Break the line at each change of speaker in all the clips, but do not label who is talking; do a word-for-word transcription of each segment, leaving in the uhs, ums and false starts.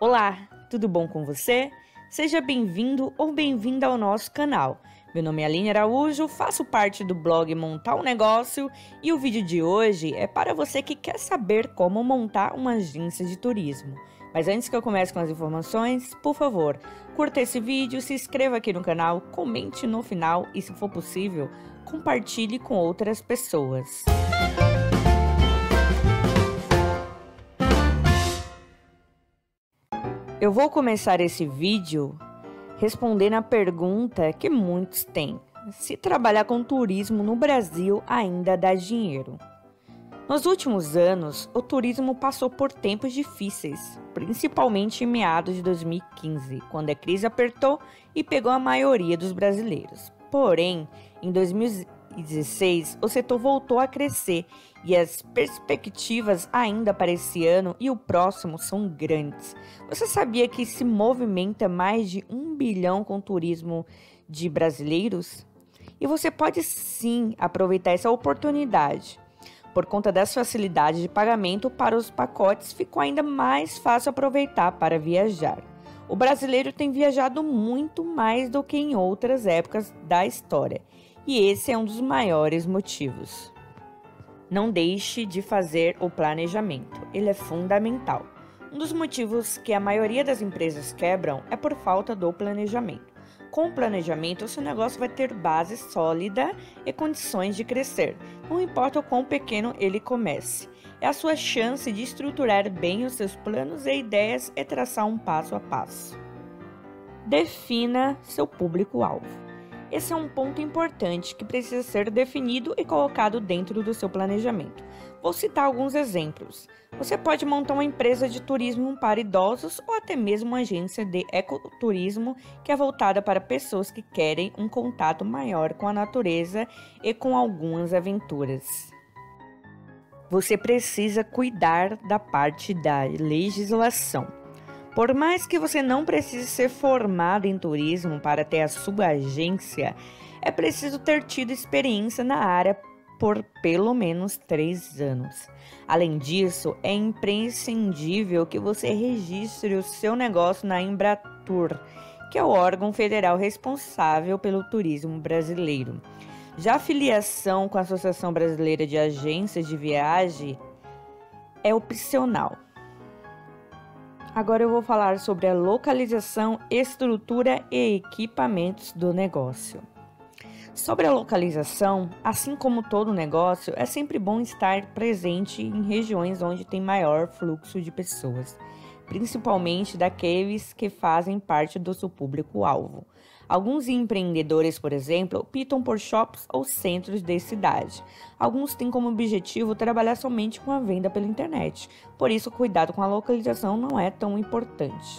Olá, tudo bom com você? Seja bem-vindo ou bem-vinda ao nosso canal. Meu nome é Aline Araújo, faço parte do blog Montar um Negócio e o vídeo de hoje é para você que quer saber como montar uma agência de turismo. Mas antes que eu comece com as informações, por favor, curta esse vídeo, se inscreva aqui no canal, comente no final e, se for possível, compartilhe com outras pessoas. Eu vou começar esse vídeo respondendo a pergunta que muitos têm: se trabalhar com turismo no Brasil ainda dá dinheiro? Nos últimos anos, o turismo passou por tempos difíceis, principalmente em meados de dois mil e quinze, quando a crise apertou e pegou a maioria dos brasileiros. Porém, em dois mil e dezesseis, o setor voltou a crescer e as perspectivas ainda para esse ano e o próximo são grandes. Você sabia que se movimenta mais de um bilhão com turismo de brasileiros? E você pode sim aproveitar essa oportunidade. Por conta das facilidades de pagamento para os pacotes, ficou ainda mais fácil aproveitar para viajar. O brasileiro tem viajado muito mais do que em outras épocas da história, e esse é um dos maiores motivos. Não deixe de fazer o planejamento, ele é fundamental. Um dos motivos que a maioria das empresas quebram é por falta do planejamento. Com o planejamento, o seu negócio vai ter base sólida e condições de crescer, não importa o quão pequeno ele comece. É a sua chance de estruturar bem os seus planos e ideias e traçar um passo a passo. Defina seu público-alvo. Esse é um ponto importante que precisa ser definido e colocado dentro do seu planejamento. Vou citar alguns exemplos. Você pode montar uma empresa de turismo para idosos ou até mesmo uma agência de ecoturismo que é voltada para pessoas que querem um contato maior com a natureza e com algumas aventuras. Você precisa cuidar da parte da legislação. Por mais que você não precise ser formado em turismo para ter a sua agência, é preciso ter tido experiência na área por pelo menos três anos. Além disso, é imprescindível que você registre o seu negócio na Embratur, que é o órgão federal responsável pelo turismo brasileiro. Já a filiação com a Associação Brasileira de Agências de Viagem é opcional. Agora eu vou falar sobre a localização, estrutura e equipamentos do negócio. Sobre a localização, assim como todo negócio, é sempre bom estar presente em regiões onde tem maior fluxo de pessoas, principalmente daqueles que fazem parte do seu público-alvo. Alguns empreendedores, por exemplo, optam por shops ou centros de cidade. Alguns têm como objetivo trabalhar somente com a venda pela internet, por isso cuidado com a localização não é tão importante.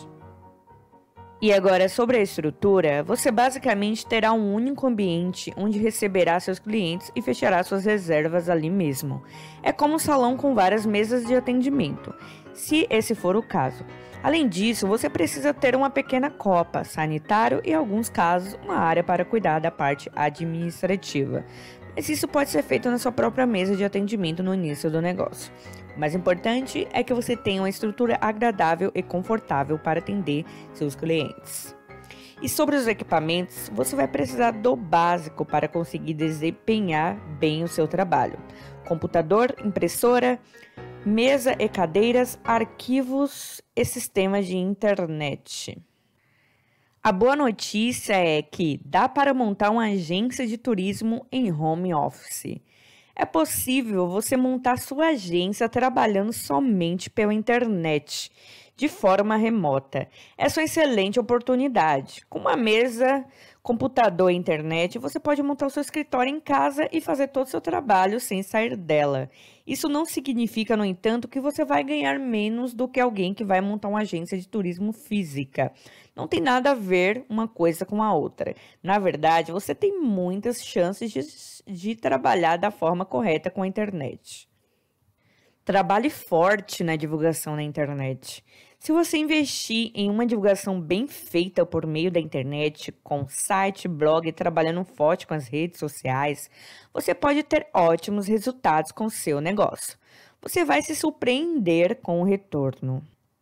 E agora, sobre a estrutura, você basicamente terá um único ambiente onde receberá seus clientes e fechará suas reservas ali mesmo. É como um salão com várias mesas de atendimento, se esse for o caso. Além disso, você precisa ter uma pequena copa, sanitário e, em alguns casos, uma área para cuidar da parte administrativa. Mas isso pode ser feito na sua própria mesa de atendimento no início do negócio. O mais importante é que você tenha uma estrutura agradável e confortável para atender seus clientes. E sobre os equipamentos, você vai precisar do básico para conseguir desempenhar bem o seu trabalho: computador, impressora, mesa e cadeiras, arquivos e sistemas de internet. A boa notícia é que dá para montar uma agência de turismo em home office. É possível você montar sua agência trabalhando somente pela internet, de forma remota. Essa é uma excelente oportunidade. Com uma mesa, computador e internet, você pode montar o seu escritório em casa e fazer todo o seu trabalho sem sair dela. Isso não significa, no entanto, que você vai ganhar menos do que alguém que vai montar uma agência de turismo física. Não tem nada a ver uma coisa com a outra. Na verdade, você tem muitas chances de, de trabalhar da forma correta com a internet. Trabalhe forte na divulgação na internet. Se você investir em uma divulgação bem feita por meio da internet, com site, blog, trabalhando forte com as redes sociais, você pode ter ótimos resultados com o seu negócio. Você vai se surpreender com o retorno.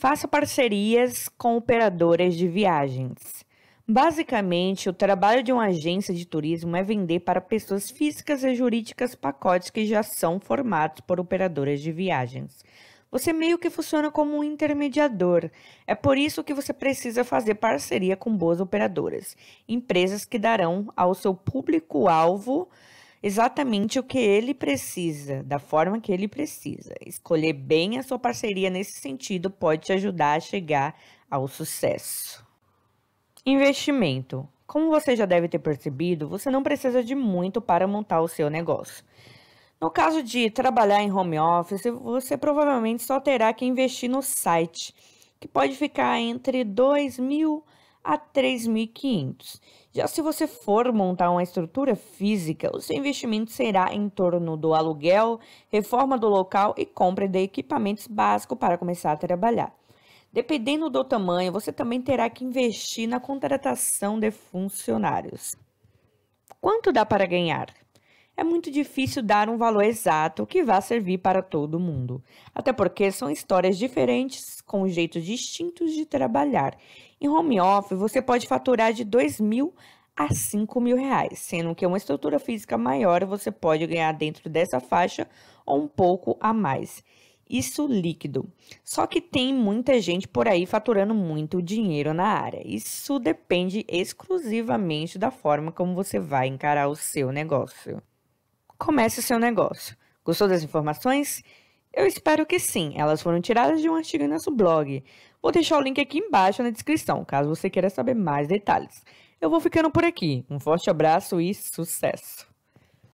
Faça parcerias com operadoras de viagens. Basicamente, o trabalho de uma agência de turismo é vender para pessoas físicas e jurídicas pacotes que já são formados por operadoras de viagens. Você meio que funciona como um intermediador. É por isso que você precisa fazer parceria com boas operadoras, empresas que darão ao seu público-alvo exatamente o que ele precisa, da forma que ele precisa. Escolher bem a sua parceria nesse sentido pode te ajudar a chegar ao sucesso. Investimento. Como você já deve ter percebido, você não precisa de muito para montar o seu negócio. No caso de trabalhar em home office, você provavelmente só terá que investir no site, que pode ficar entre dois mil a três mil e quinhentos. Já se você for montar uma estrutura física, o seu investimento será em torno do aluguel, reforma do local e compra de equipamentos básicos para começar a trabalhar. Dependendo do tamanho, você também terá que investir na contratação de funcionários. Quanto dá para ganhar? É muito difícil dar um valor exato que vá servir para todo mundo, até porque são histórias diferentes com jeitos distintos de trabalhar. Em home office, você pode faturar de dois mil a cinco mil reais, sendo que uma estrutura física maior você pode ganhar dentro dessa faixa ou um pouco a mais. Isso líquido. Só que tem muita gente por aí faturando muito dinheiro na área. Isso depende exclusivamente da forma como você vai encarar o seu negócio. Comece o seu negócio. Gostou das informações? Eu espero que sim. Elas foram tiradas de um artigo em nosso blog. Vou deixar o link aqui embaixo na descrição, caso você queira saber mais detalhes. Eu vou ficando por aqui. Um forte abraço e sucesso!